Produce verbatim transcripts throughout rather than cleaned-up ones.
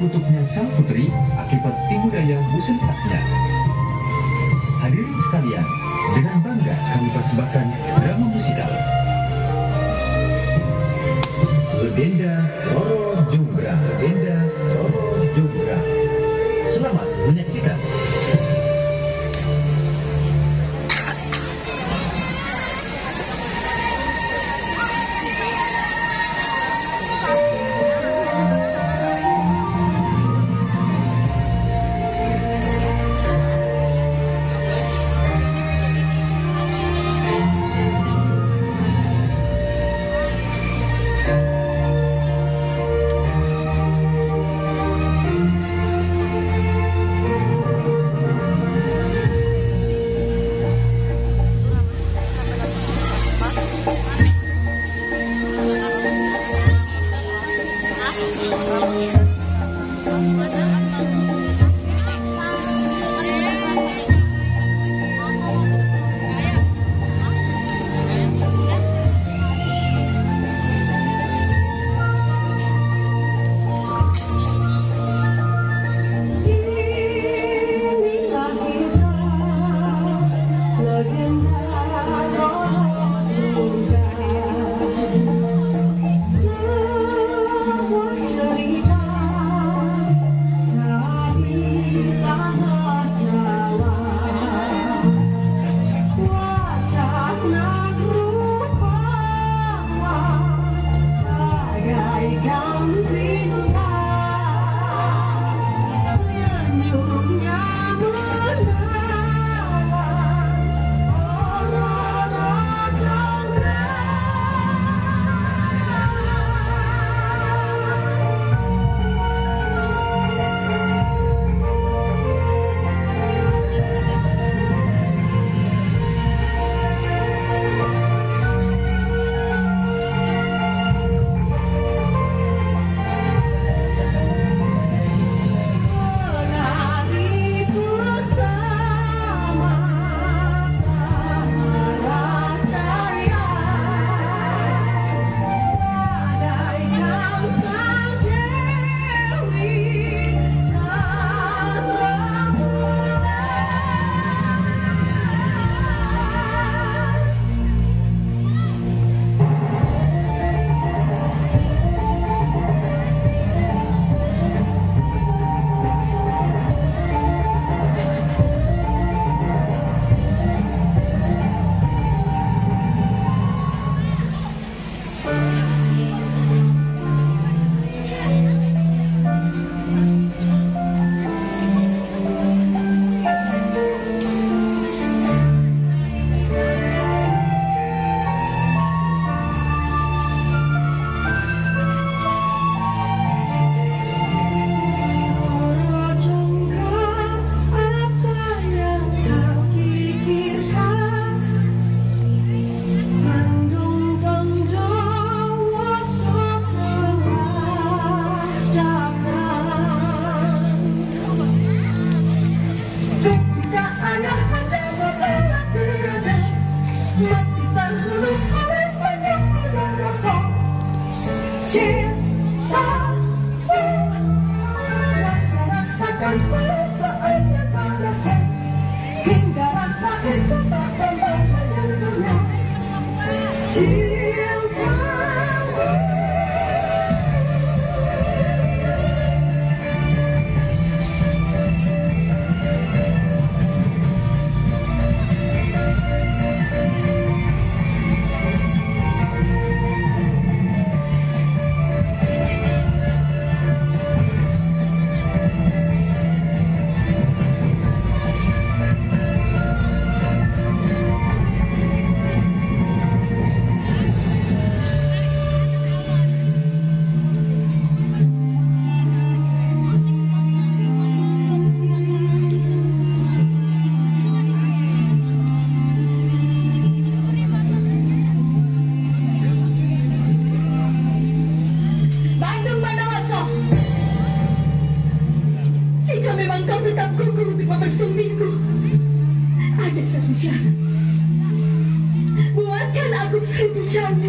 terkutuknya sang putri akibat tipu daya muslihatnya. Hadirin sekalian, dengan bangga kami persembahkan drama musikal Legenda Roro Jonggrang. Legenda Roro Jonggrang. Selamat menyaksikan.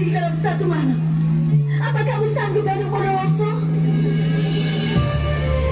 Apa kamu sanggup, Bandung Bondowoso?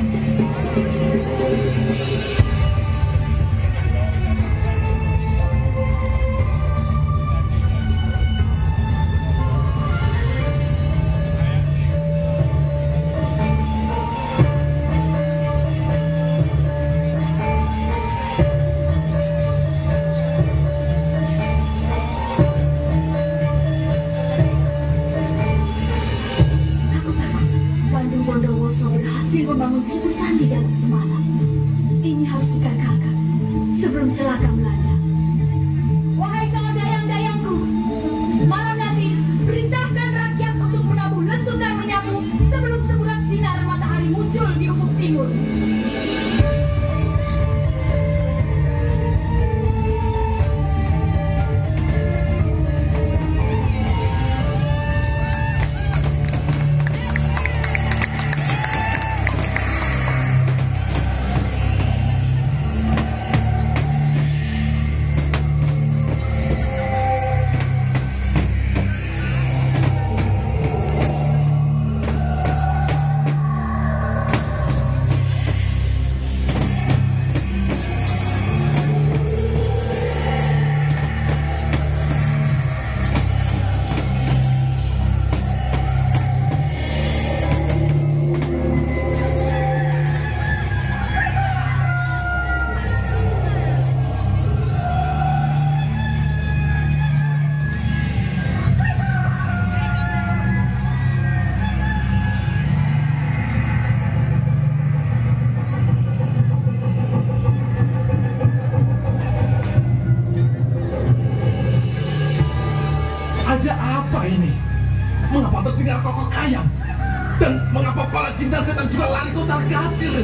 Membangun seribu candi dalam semalam. Ini harus digagalkan sebelum celaka melanda. Wahai kaum dayang-dayangku, malam nanti perintahkan rakyat untuk menabuh lesung dan menyapu sebelum semburat sinar matahari muncul di ufuk timur. Ada apa ini? Mengapa terdengar kokok ayam? Dan mengapa para jin dan setan juga lari kocar kacir?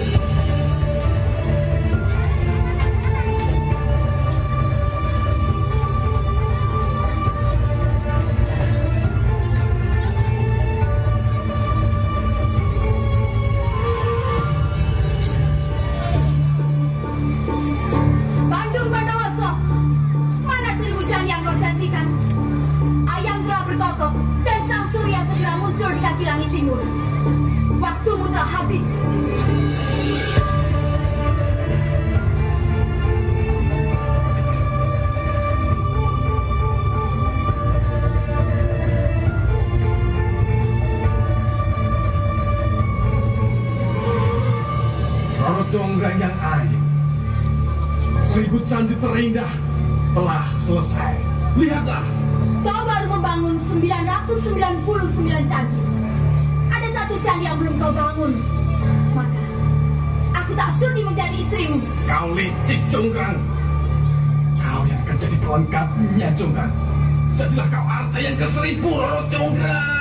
Bandung Bondowoso, mana seribu candi yang kau janjikan? Ayam telah berkokok dan sang surya segera muncul di kaki langit timur. Waktumu telah habis. Roro Jonggrang yang ayu, seribu candi terindah telah selesai. Lihatlah. Kau baru membangun sembilan ratus sembilan puluh sembilan candi. Ada satu candi yang belum kau bangun. Maka, aku tak sudi menjadi istrimu. Kau licik, Jonggrang. Kau yang akan jadi pelengkapnya, Jonggrang. Jadilah kau harta yang ke seribu, Roro Jonggrang.